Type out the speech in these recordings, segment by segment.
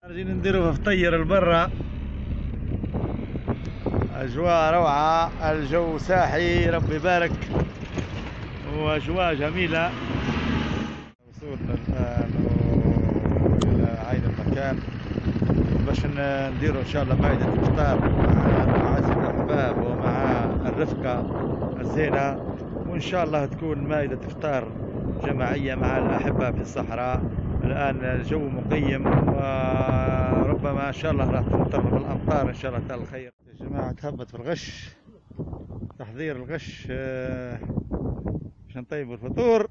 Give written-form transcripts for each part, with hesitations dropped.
خارجين نديرو في طير البرة، أجواء روعة، الجو ساحي ربي يبارك وأجواء جميلة. وصولنا الآن إلى عين المكان باش نديرو إن شاء الله مائدة إفطار مع معازيم الأحباب ومع الرفقة الزينة، وإن شاء الله تكون مائدة إفطار جماعية مع الأحبة في الصحراء. الآن الجو مقيم وربما إن شاء الله راح تمطر بالأمطار إن شاء الله تعالى الخير. يا جماعة تهبط في الغش، تحضير الغش باش نطيبوا الفطور.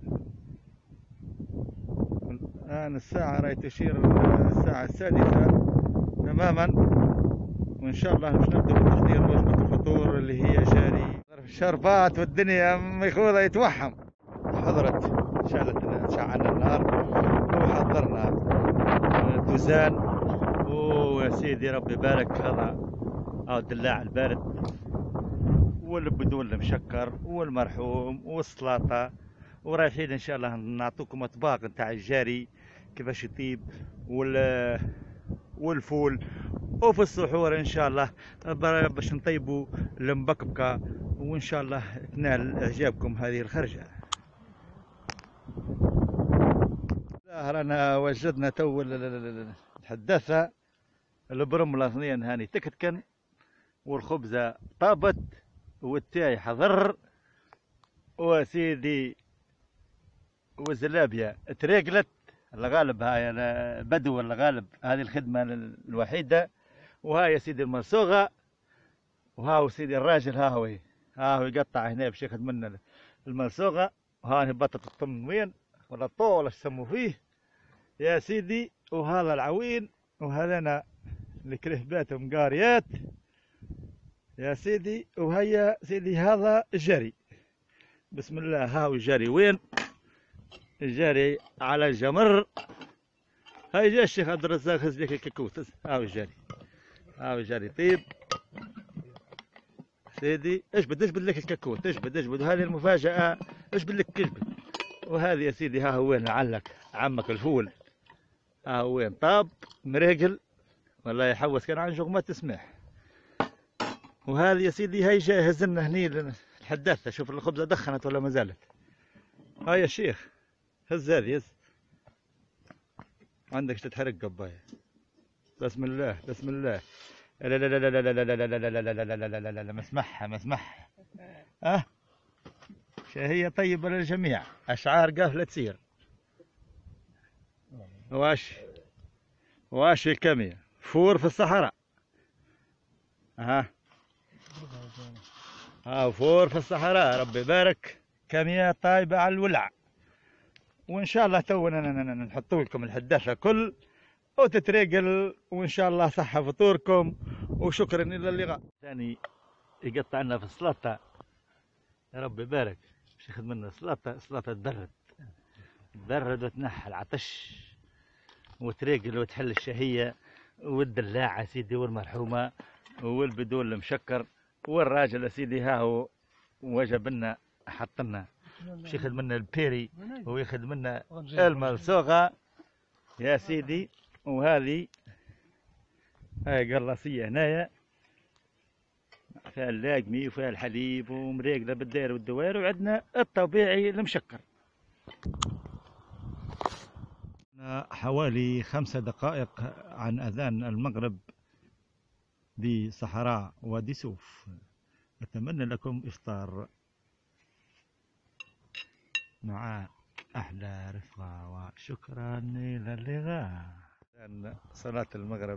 الآن الساعة راهي تشير الساعة 6 تماما، وإن شاء الله باش نبدأ بتحضير وجبة الفطور اللي هي جاري. الشربات والدنيا ميخوذة يتوحم. حضرت شعلنا النار وحضرنا الدوزان، ويا سيدي ربي يبارك هذا الدلاع البارد والبدون المشكر والمرحوم والسلطة، ورايحين ان شاء الله نعطوكم اطباق نتاع الجاري كيفاش يطيب والفول، وفي السحور ان شاء الله باش نطيبوا المبكبكه، وان شاء الله تنال اعجابكم هذه الخرجه. رانا وجدنا تو الحداثه البرمله اثنين هاني تكتكن، والخبزه طابت والتاي حضر وسيدي والزلابيه تريقلت. الغالب هاي بدو الغالب هذه الخدمه الوحيده. وهاي يا سيدي المرسوغه، وهاو سيدي الراجل هاهو يقطع هنا باش ياخذ منا المرسوغه، وهاي بطة الطموين ولا الطول اش يسموا فيه يا سيدي، وهذا العوين، وهذانا الكرهبات قاريات يا سيدي، وهيا سيدي هذا الجري. بسم الله. هاو الجري وين؟ الجري على الجمر. هاي جا الشيخ عبد الرزاق خذ لك الكاكوت. هاو الجري، هاو الجري طيب سيدي. اجبد لك الكاكوت، اجبد وهذه المفاجأة. اجبد لك اجبد. وهذه يا سيدي ها هو وين لعلك عمك الفول، ها هو وين طاب مريقل والله يحوس كان عن جغمة تسمح. وهذه يا سيدي هاي جاهز لنا هني الحداثة. شوف الخبزة دخنت ولا ما زالت. هاي يا شيخ هز هذه، هز عندك تتحرق قباية. بسم الله بسم الله. لا لا لا لا لا لا لا لا لا لا لا لا لا لا لا لا مسمحها مسمحها. شهية طيبة للجميع، أشعار قافلة تسير. واش الكمية فور في الصحراء. فور في الصحراء ربي يبارك. كمية طايبة على الولع. وإن شاء الله تونا نحطوا لكم الحداثة كل وتتريقل، وإن شاء الله صحة فطوركم، وشكرا إلى اللقاء. ثاني يقطع لنا في السلطة يا ربي يبارك، باش ياخذ منا سلطة تبرد وتنحى العطش وتريقل وتحل الشهية، والدلاعة سيدي والمرحومة والبدون المشكر، والراجل سيدي ها هو وجب لنا حط لنا باش ياخذ منا البيري وياخذ منا الملصوغة يا سيدي. وهذه هاي قلاصية هنايا فيها اللاقمي وفيها الحليب ومريقلة بالداير والدوائر، وعندنا الطبيعي المشكر. حوالي 5 دقائق عن أذان المغرب بصحراء وادي سوف. أتمنى لكم إفطار مع أحلى رفقة، وشكرا إلى اللقاء. صلاة المغرب.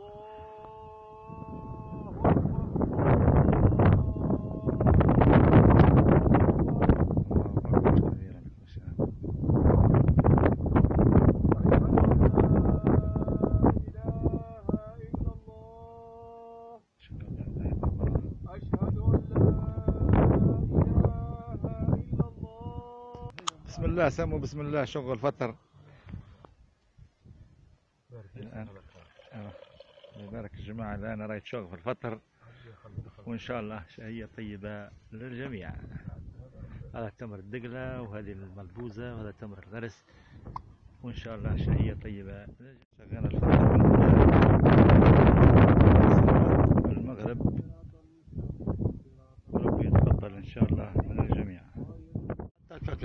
بسم الله سموا بسم الله شغل فطر. الآن يبارك الجماعة. الآن راهي تشغل في الفطر، وإن شاء الله شهية طيبة للجميع. هذا تمر الدقلة وهذه الملبوزة وهذا تمر الغرس، وإن شاء الله شهية طيبة. شغلنا الفطر.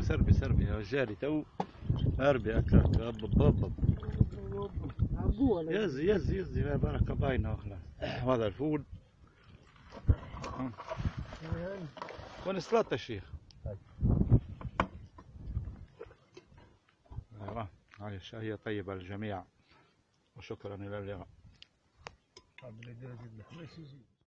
سربي سربي يا رجالي تو. اربي اكلت بب. يزي يا بركة باينة وخلاص. هذا الفول ونسلط الشيخ. ايوه هاي الشهية طيبة للجميع وشكرا إلى اللقاء.